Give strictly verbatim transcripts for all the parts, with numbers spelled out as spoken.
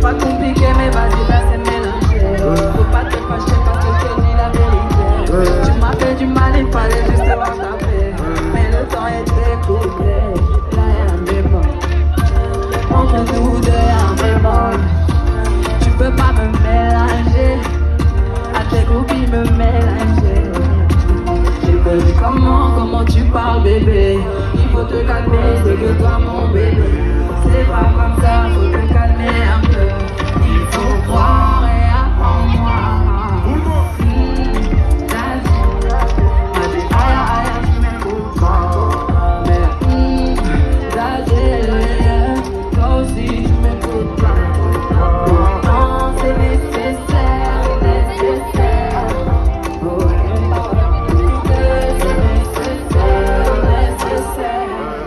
pas compliqué, mais vas-y, là c'est mélangé. Faut pas te fâcher parce que je dis la vérité. Tu m'as fait du mal, il fallait juste taper. Mais le temps était écoulé, là y'a un démon. Entre nous deux y'a un démon. Tu peux pas me mélanger, à tes copines me mélanger. J'ai perdu comment, comment tu parles bébé. Il faut te calmer, c'est que toi mon bébé. C'est pas comme ça, faut te calmer un peu. Il faut croire et apprendre moi. Mmh, t'as dit, t'as dit aïe aïe, tu m'écoutes pas. Mais mmh, t'as dit, toi aussi tu m'écoutes pas. Pourtant c'est nécessaire, nécessaire. Oh, c'est nécessaire, nécessaire.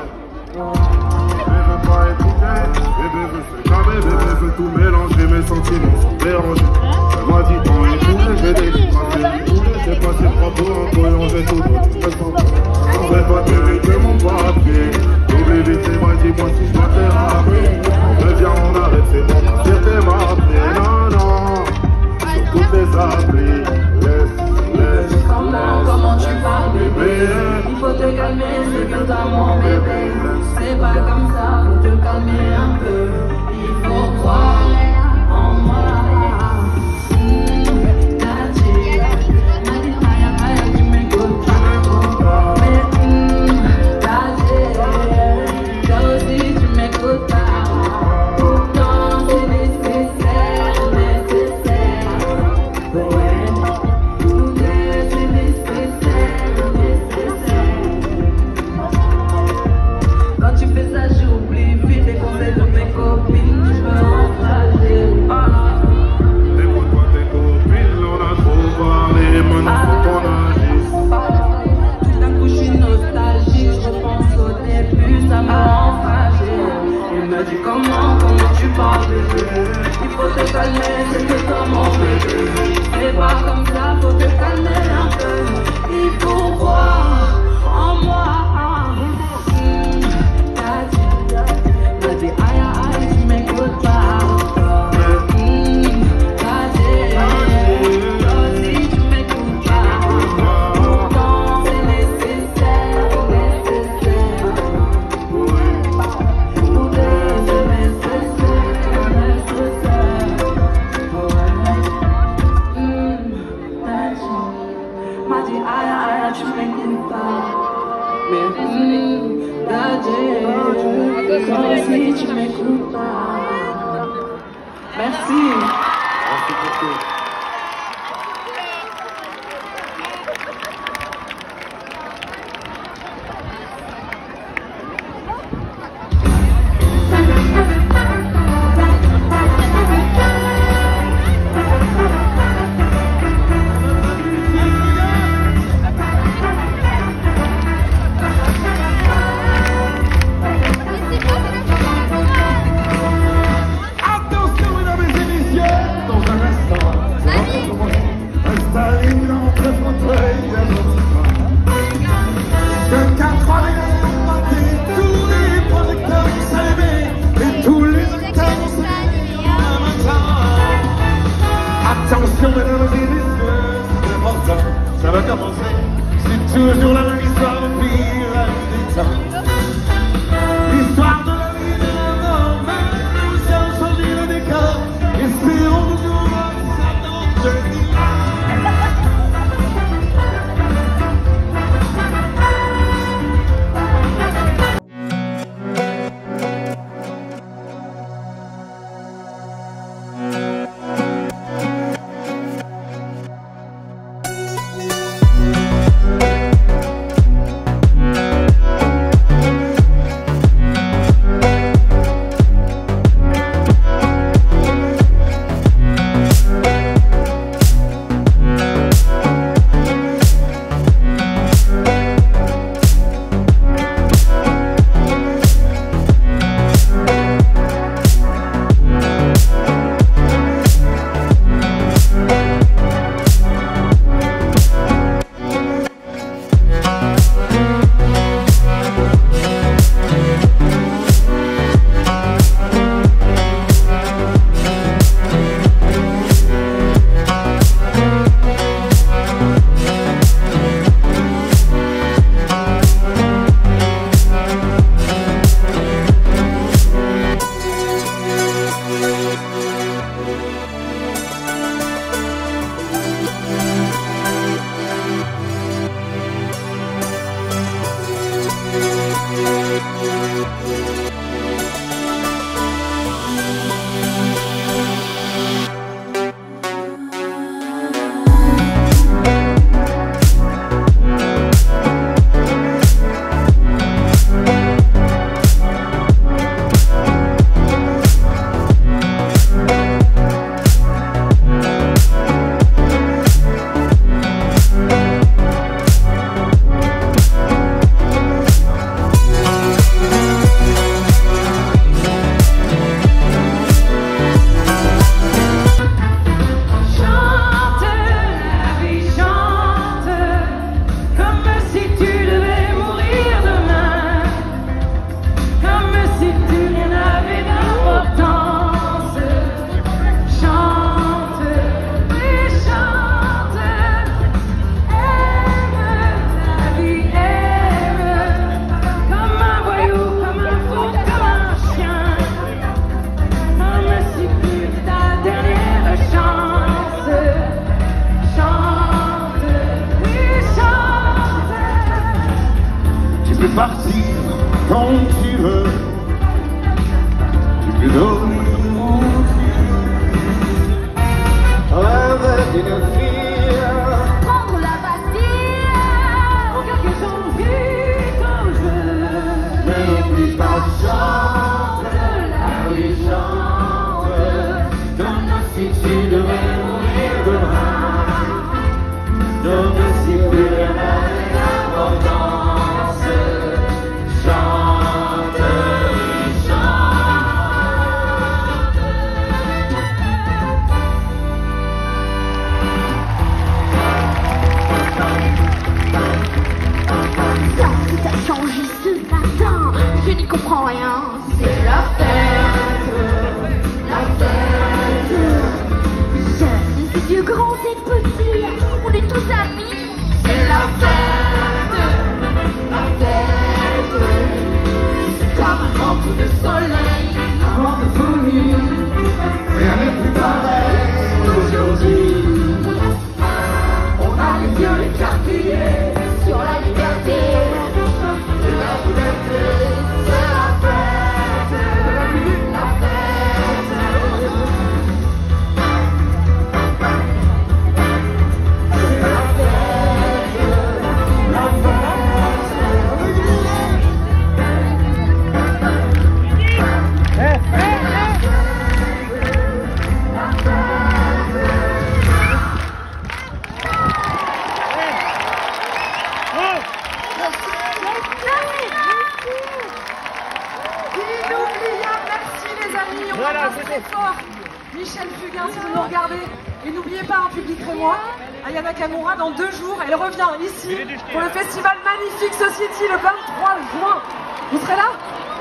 Je veux tout mélanger, mes sentiments sont dérangés. Elle m'a dit temps écoulé, j'ai dépassé écoulé. J'ai passé trois tours en couillant, j'ai tout donné. Je sens on va pas mériter mon papier. Oublie vite, m'a dit moi si je dois thérapie. On revient, on arrête, c'est bon, c'était m'appeler. Non, non, sur toutes les applis. Laisse, laisse. Comment, comment tu parles bébé? Il faut te calmer, c'est que t'as mon bébé. C'est pas comme ça, faut te calmer un peu. Il faut croire en moi. Mmh, t'as dit, m'a dit aïe aïe, tu m'écoutes pas. Mais mmh, t'as dit, toi aussi tu m'écoutes pas. Pourtant c'est nécessaire, nécessaire. Ouais, nous deux c'est nécessaire, nécessaire. Quand tu fais ça j'oublie vite les conseils de mes copines. Comment, comment tu parles bébé? Il faut te calmer, c'est que toi mon bébé. C'est pas comme ça, faut te calmer un peu. Il faut croire en moi. Mmh, t'as dit, t'as dit aïe aïe, tu m'écoutes pas. Mmh, t'as dit, toi aussi tu m'écoutes pas. Pourtant c'est nécessaire, nécessaire. M'a dit aïe aïe, tu m'écoutes pas. Mais hum, daddy, toi aussi tu m'écoutes pas. Merci. Merci beaucoup. Attention mesdames et messieurs, c'est important, ça va commencer. C'est toujours la même histoire au pire à des temps. L'histoire de la vie de la mort, même nous avons changé le décor. Espérons que nous ça dans le quand tu veux, tu peux dormir rêve d'une fille, prendre la Bastille, pour quelque chose quand je veux. mais n'oublie pas, chante, la vie chante, comme si tu devais mourir demain, comme si plus rien n'avait d'importance, chante, oui, chante. Ça, tout a changé ce matin, je n'y comprends rien. C'est la fête, la fête. Jeunes et vieux, grands et petits, on est tous amis. C'est la fête, la fête. C'est comme un grand coup de soleil, un vent de folie. Rien n'est plus pareil aujourd'hui. On a les yeux les quartiers sur la liberté. C'est la liberté, c'est la fête, la fête. C'est la fête, la Inoubliable, merci les amis, on Voilà, embrasse c'est très bon. fort Michel Fugain, si vous nous regardez. Et n'oubliez pas, un public rémois, Aya Nakamura, dans deux jours, elle revient ici pour le festival Magnifique Society le vingt-trois juin. Vous serez là?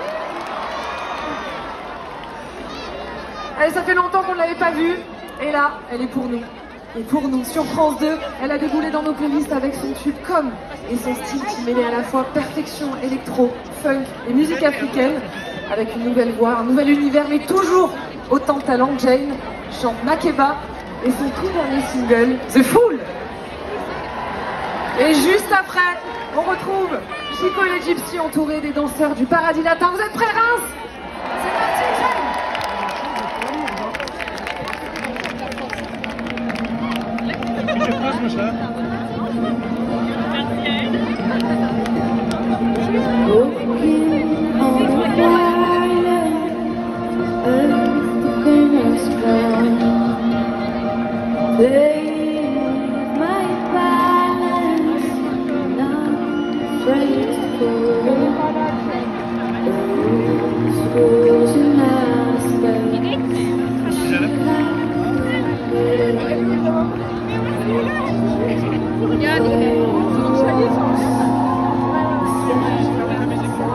Allez, ça fait longtemps qu'on ne l'avait pas vue, et là, elle est pour nous. Et pour nous, sur France deux, elle a déboulé dans nos playlists avec son tube Comme et son style qui mêlait à la fois perfection électro, funk et musique africaine, avec une nouvelle voix, un nouvel univers, mais toujours autant de talent. Jane chante Makeba et son tout dernier single, The Fool. Et juste après, on retrouve Chico et les Gypsies entourés des danseurs du Paradis Latin. Vous êtes prêts, Reims?